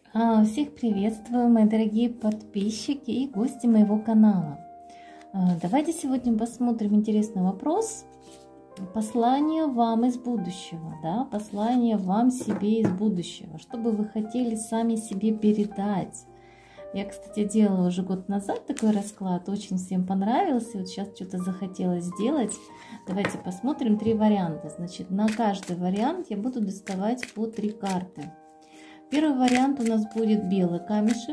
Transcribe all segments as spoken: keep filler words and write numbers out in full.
А, Всех приветствую, мои дорогие подписчики и гости моего канала. А, Давайте сегодня посмотрим интересный вопрос. Послание вам из будущего, да, послание вам себе из будущего. Что бы вы хотели сами себе передать? Я, кстати, делала уже год назад такой расклад, очень всем понравился. Вот сейчас что-то захотелось сделать. Давайте посмотрим три варианта. Значит, на каждый вариант я буду доставать по три карты. Первый вариант у нас будет белый камешек.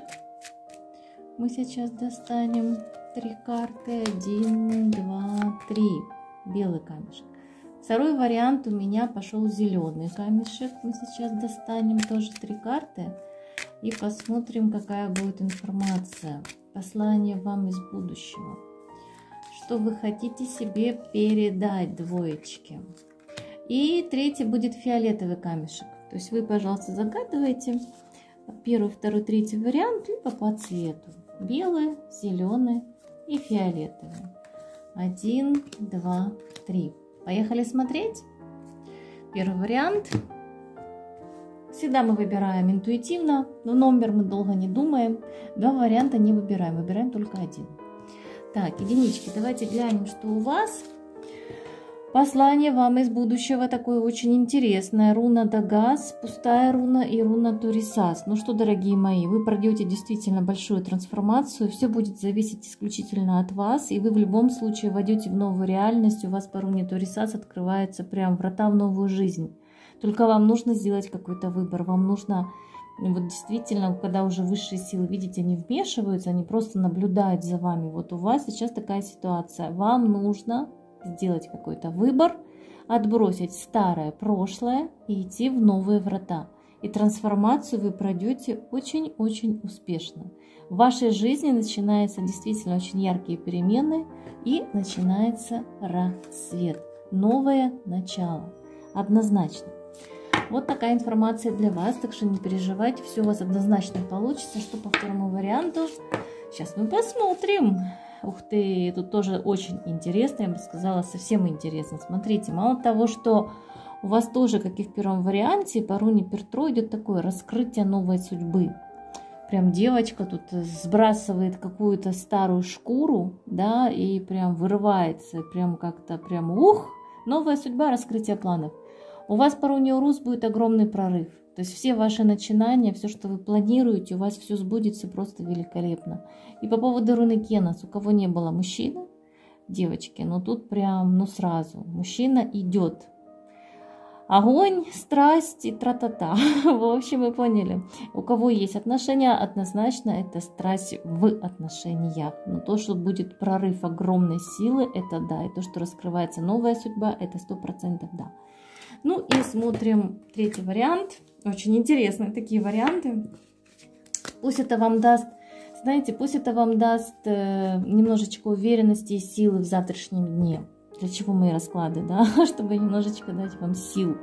Мы сейчас достанем три карты. Один, два, три. Белый камешек. Второй вариант у меня пошел зеленый камешек. Мы сейчас достанем тоже три карты. И посмотрим, какая будет информация. Послание вам из будущего. Что вы хотите себе передать, двоечки. И третий будет фиолетовый камешек. То есть вы, пожалуйста, загадывайте первый, второй, третий вариант либо по цвету. Белый, зеленый и фиолетовый. Один, два, три. Поехали смотреть. Первый вариант. Всегда мы выбираем интуитивно, но номер мы долго не думаем. Два варианта не выбираем, выбираем только один. Так, единички, давайте глянем, что у вас. Послание вам из будущего такое очень интересное. Руна Дагас, пустая руна и руна Торисас. Ну что, дорогие мои, вы пройдете действительно большую трансформацию. Все будет зависеть исключительно от вас. И вы в любом случае войдете в новую реальность. У вас по руне Торисас открывается прям врата в новую жизнь. Только вам нужно сделать какой-то выбор. Вам нужно, вот действительно, когда уже высшие силы, видите, они вмешиваются, они просто наблюдают за вами. Вот у вас сейчас такая ситуация. Вам нужно сделать какой-то выбор, отбросить старое прошлое и идти в новые врата. И трансформацию вы пройдете очень-очень успешно. В вашей жизни начинаются действительно очень яркие перемены и начинается рассвет. Новое начало. Однозначно. Вот такая информация для вас, так что не переживайте, все у вас однозначно получится. Что по второму варианту? Сейчас мы посмотрим. Ух ты, тут тоже очень интересно, я бы сказала, совсем интересно. Смотрите, мало того, что у вас тоже, как и в первом варианте, по руне Пертро идет такое раскрытие новой судьбы. Прям девочка тут сбрасывает какую-то старую шкуру, да, и прям вырывается, прям как-то прям ух, новая судьба, раскрытие планов. У вас по руне Урус будет огромный прорыв. То есть все ваши начинания, все, что вы планируете, у вас все сбудется просто великолепно. И по поводу руны Кенос, у кого не было мужчины, девочки, но тут прям, ну сразу, мужчина идет. Огонь, страсть и тра-та-та. В общем, вы поняли. У кого есть отношения, однозначно это страсть в отношениях. Но то, что будет прорыв огромной силы, это да. И то, что раскрывается новая судьба, это сто процентов да. Ну и смотрим третий вариант. Очень интересные такие варианты. Пусть это вам даст, знаете, пусть это вам даст э, немножечко уверенности и силы в завтрашнем дне. Для чего мои расклады, да? Чтобы немножечко дать вам сил.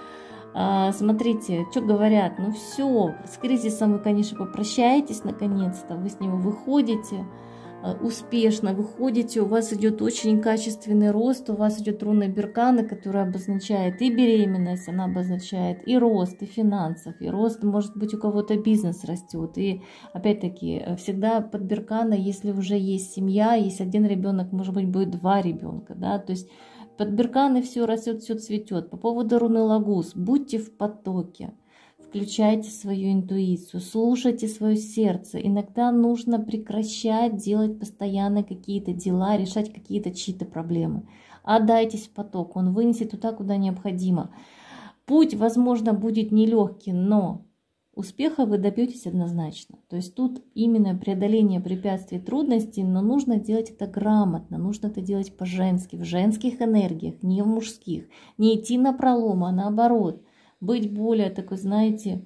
А, смотрите, что говорят. Ну все, с кризисом вы, конечно, попрощаетесь наконец-то. Вы с него выходите. Успешно выходите, у вас идет очень качественный рост, у вас идет руна Беркана, которая обозначает и беременность, она обозначает и рост, и финансов, и рост, может быть, у кого-то бизнес растет. И опять-таки, всегда под Беркана, если уже есть семья, есть один ребенок, может быть, будет два ребенка, да, то есть под Берканой все растет, все цветет. По поводу руны Лагус, будьте в потоке. Включайте свою интуицию, слушайте свое сердце. Иногда нужно прекращать делать постоянно какие-то дела, решать какие-то чьи-то проблемы. Отдайтесь в поток, он вынесет туда, куда необходимо. Путь, возможно, будет нелегкий, но успеха вы добьетесь однозначно. То есть тут именно преодоление препятствий, трудностей, но нужно делать это грамотно, нужно это делать по-женски, в женских энергиях, не в мужских. Не идти на пролом, а наоборот. Быть более такой, знаете,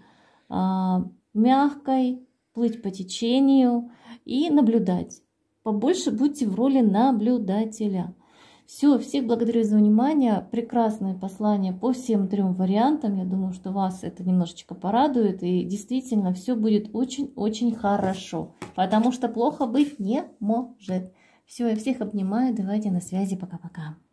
мягкой, плыть по течению и наблюдать. Побольше будьте в роли наблюдателя. Все, всех благодарю за внимание. Прекрасное послание по всем трем вариантам. Я думаю, что вас это немножечко порадует. И действительно все будет очень-очень хорошо. Потому что плохо быть не может. Все, я всех обнимаю. Давайте на связи. Пока-пока.